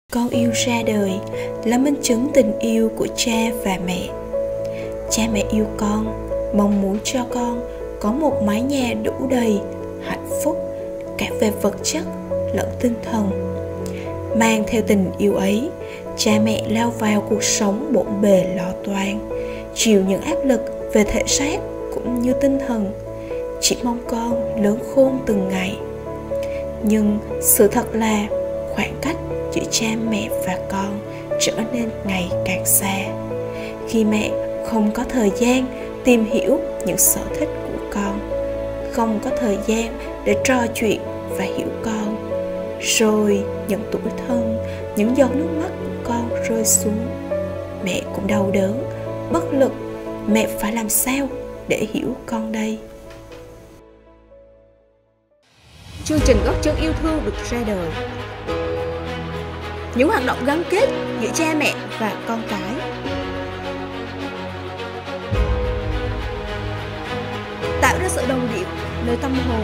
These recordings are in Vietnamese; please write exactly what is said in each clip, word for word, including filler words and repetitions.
Con yêu ra đời là minh chứng tình yêu của cha và mẹ. Cha mẹ yêu con, mong muốn cho con có một mái nhà đủ đầy, hạnh phúc, cả về vật chất lẫn tinh thần. Mang theo tình yêu ấy, cha mẹ lao vào cuộc sống bộn bề lo toan, chịu những áp lực về thể xác cũng như tinh thần, chỉ mong con lớn khôn từng ngày. Nhưng sự thật là khoảng cách giữa cha mẹ và con trở nên ngày càng xa, khi mẹ không có thời gian tìm hiểu những sở thích của con, không có thời gian để trò chuyện và hiểu con. Rồi những tủi thân, những giọt nước mắt của con rơi xuống, mẹ cũng đau đớn, bất lực. Mẹ phải làm sao để hiểu con đây? Chương trình Gót Chân Yêu Thương được ra đời. Những hoạt động gắn kết giữa cha mẹ và con cái. Tạo ra sự đồng điệu nơi tâm hồn.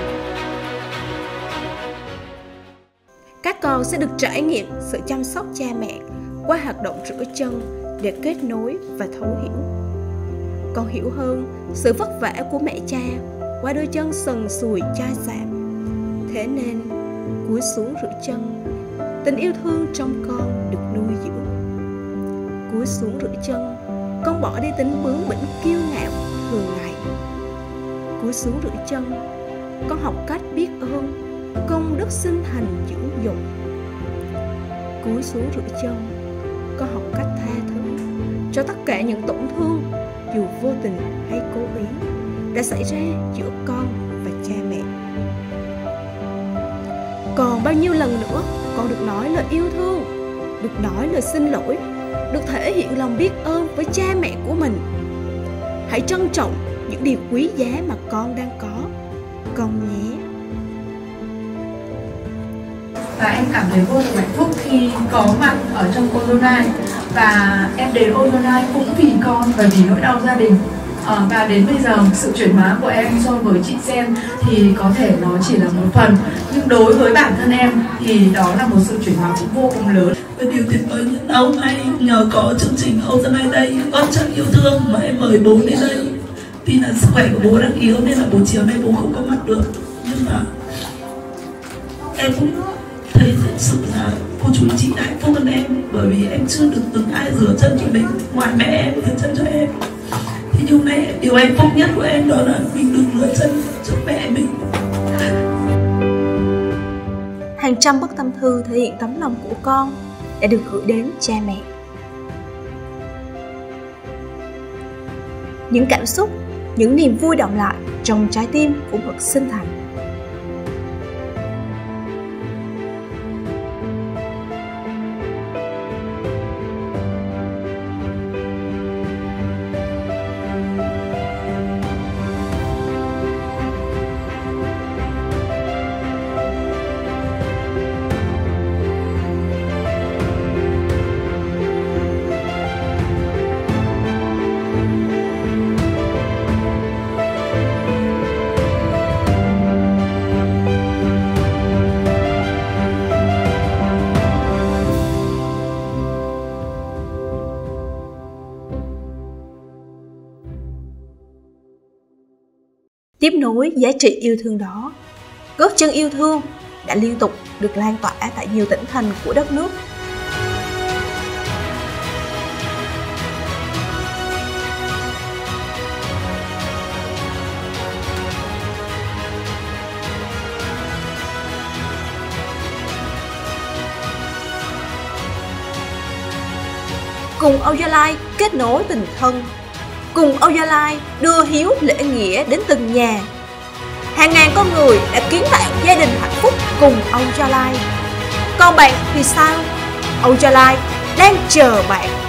Các con sẽ được trải nghiệm sự chăm sóc cha mẹ qua hoạt động rửa chân để kết nối và thấu hiểu. Con hiểu hơn sự vất vả của mẹ cha qua đôi chân sần sùi chai sạm. Thế nên cúi xuống rửa chân, tình yêu thương trong con được nuôi dưỡng. Cúi xuống rửa chân, con bỏ đi tính bướng bỉnh kiêu ngạo thường ngày. Cúi xuống rửa chân, con học cách biết ơn công đức sinh thành dưỡng dục. Cúi xuống rửa chân, con học cách tha thứ cho tất cả những tổn thương dù vô tình hay cố ý đã xảy ra giữa con và cha mẹ. Còn bao nhiêu lần nữa con được nói lời yêu thương, được nói lời xin lỗi, được thể hiện lòng biết ơn với cha mẹ của mình. Hãy trân trọng những điều quý giá mà con đang có, con nhé. Và em cảm thấy vô cùng hạnh phúc khi có mặt ở trong Ozonine. Và em đến Ozonine cũng vì con và vì nỗi đau gia đình. À, và đến bây giờ sự chuyển hóa của em so với chị Sen thì có thể nó chỉ là một phần, nhưng đối với bản thân em thì đó là một sự chuyển hóa cũng vô cùng lớn. Và điều tuyệt vời nhất là hôm nay nhờ có chương trình Ozonine đây, Gót Chân Yêu Thương mà em mời bố đến đây. Vì là sức khỏe của bố đang yếu nên là buổi chiều nay bố không có mặt được, nhưng mà em cũng thấy thật sự là cô chú chị hạnh phúc hơn em, bởi vì em chưa được từng ai rửa chân cho mình ngoài mẹ em rửa chân cho em. Thì điều này, điều hạnh phúc nhất của em đó là mình được rửa chân cho mẹ mình. Hàng trăm bức tâm thư thể hiện tấm lòng của con đã được gửi đến cha mẹ. Những cảm xúc, những niềm vui đọng lại trong trái tim của bậc sinh thành. Tiếp nối giá trị yêu thương đó, Gót Chân Yêu Thương đã liên tục được lan tỏa tại nhiều tỉnh thành của đất nước. Cùng Âu Gia Lai kết nối tình thân, cùng Âu Gia Lai đưa hiếu lễ nghĩa đến từng nhà. Hàng ngàn con người đã kiến tạo gia đình hạnh phúc cùng Âu Gia Lai. Còn bạn thì sao? Âu Gia Lai đang chờ bạn.